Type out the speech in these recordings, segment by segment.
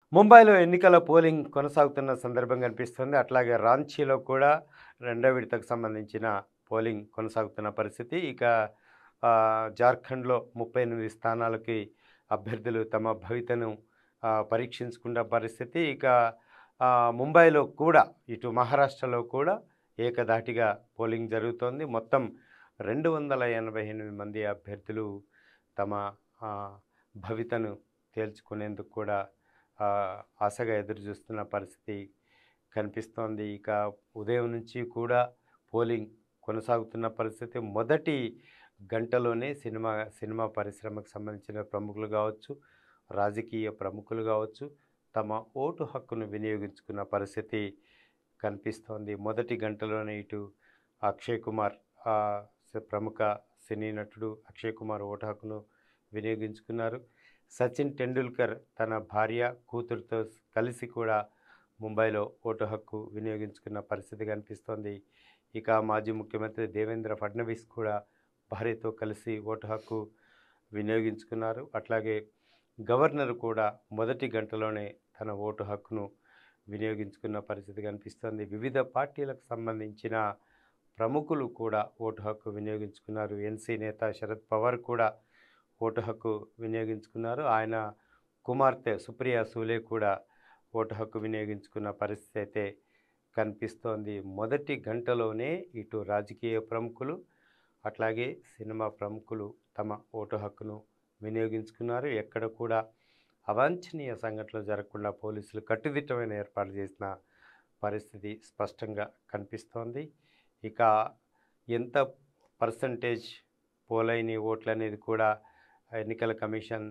ముంబైలో ఎన్నికల పోలింగ్ కొనసాగుతున్న సందర్భం కనిపిస్తుంది. అట్లాగే రాంచీలో కూడా రెండో విడతకు సంబంధించిన పోలింగ్ కొనసాగుతున్న పరిస్థితి. ఇక జార్ఖండ్‌లో 38 స్థానాలకి అభ్యర్థులు తమ భవితను పరీక్షించుకున్న పరిస్థితి. ఇక ముంబైలో కూడా ఇటు మహారాష్ట్రలో కూడా ఏకధాటిగా పోలింగ్ జరుగుతోంది. మొత్తం 288 మంది అభ్యర్థులు తమ ఆహ్, భవితను తేల్చుకునేందుకు కూడా ఆశగా ఎదురుచూస్తున్న పరిస్థితి కనిపిస్తోంది. ఇక ఉదయం నుంచి కూడా పోలింగ్ కొనసాగుతున్న పరిస్థితి. మొదటి గంటలోనే సినిమా పరిశ్రమకు సంబంధించిన ప్రముఖులు కావచ్చు, రాజకీయ ప్రముఖులు కావచ్చు, తమ ఓటు హక్కును వినియోగించుకున్న పరిస్థితి కనిపిస్తోంది. మొదటి గంటలోనే ఇటు అక్షయ్ కుమార్ ప్రముఖ సినీ నటుడు అక్షయ్ కుమార్ ఓటు హక్కును వినియోగించుకున్నారు. సచిన్ టెండూల్కర్ తన భార్య, కూతురుతో కలిసి కూడా ముంబైలో ఓటు హక్కు వినియోగించుకున్న పరిస్థితి కనిపిస్తోంది. ఇక మాజీ ముఖ్యమంత్రి దేవేంద్ర ఫడ్నవీస్ కూడా భార్యతో కలిసి ఓటు హక్కు వినియోగించుకున్నారు. అట్లాగే గవర్నర్ కూడా మొదటి గంటలోనే తన ఓటు హక్కును వినియోగించుకున్న పరిస్థితి కనిపిస్తోంది. వివిధ పార్టీలకు సంబంధించిన ప్రముఖులు కూడా ఓటు హక్కు వినియోగించుకున్నారు. ఎన్సీ నేత శరద్ పవార్ కూడా ఓటు హక్కు వినియోగించుకున్నారు. ఆయన కుమార్తె సుప్రియా సూలే కూడా ఓటు హక్కు వినియోగించుకున్న పరిస్థితి అయితే కనిపిస్తోంది. మొదటి గంటలోనే ఇటు రాజకీయ ప్రముఖులు అట్లాగే సినిమా ప్రముఖులు తమ ఓటు హక్కును వినియోగించుకున్నారు. ఎక్కడ కూడా అవాంఛనీయ సంఘటనలు జరగకుండా పోలీసులు కట్టుదిట్టమైన ఏర్పాట్లు చేసిన పరిస్థితి స్పష్టంగా కనిపిస్తోంది. ఇక ఎంత పర్సంటేజ్ పోలైన ఓట్లు అనేది కూడా ఎన్నికల కమిషన్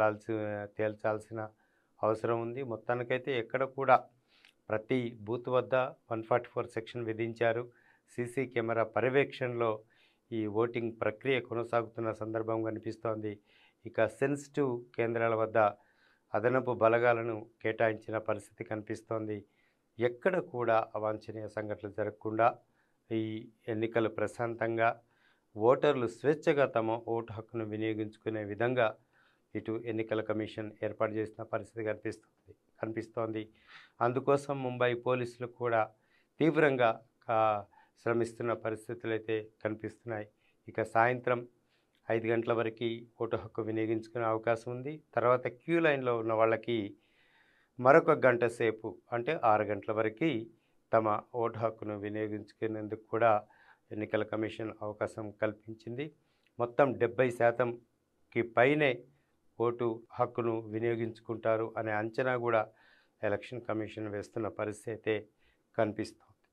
తేల్చాల్సిన అవసరం ఉంది. మొత్తానికైతే ఎక్కడ కూడా ప్రతి బూత్ వద్ద 144 సెక్షన్ విధించారు. సీసీ కెమెరా పర్యవేక్షణలో ఈ ఓటింగ్ ప్రక్రియ కొనసాగుతున్న సందర్భం కనిపిస్తోంది. ఇక సెన్సిటివ్ కేంద్రాల వద్ద అదనపు బలగాలను కేటాయించిన పరిస్థితి కనిపిస్తోంది. ఎక్కడ కూడా అవాంఛనీయ సంఘటనలు జరగకుండా ఈ ఎన్నికలు ప్రశాంతంగా ఓటర్లు స్వేచ్ఛగా తమ ఓటు హక్కును వినియోగించుకునే విధంగా ఇటు ఎన్నికల కమిషన్ ఏర్పాటు చేసిన పరిస్థితి కనిపిస్తోంది. అందుకోసం ముంబై పోలీసులు కూడా తీవ్రంగా శ్రమిస్తున్న పరిస్థితులు అయితే కనిపిస్తున్నాయి. ఇక సాయంత్రం 5 గంటల వరకు ఓటు హక్కు వినియోగించుకునే అవకాశం ఉంది. తర్వాత క్యూ లైన్లో ఉన్న వాళ్ళకి మరొక గంట సేపు అంటే 6 గంటల వరకు తమ ఓటు హక్కును వినియోగించుకునేందుకు కూడా ఎన్నికల కమిషన్ అవకాశం కల్పించింది. మొత్తం 70%కి పైనే ఓటు హక్కును వినియోగించుకుంటారు అనే అంచనా కూడా ఎలక్షన్ కమిషన్ వేస్తున్న పరిస్థితి అయితే కనిపిస్తోంది.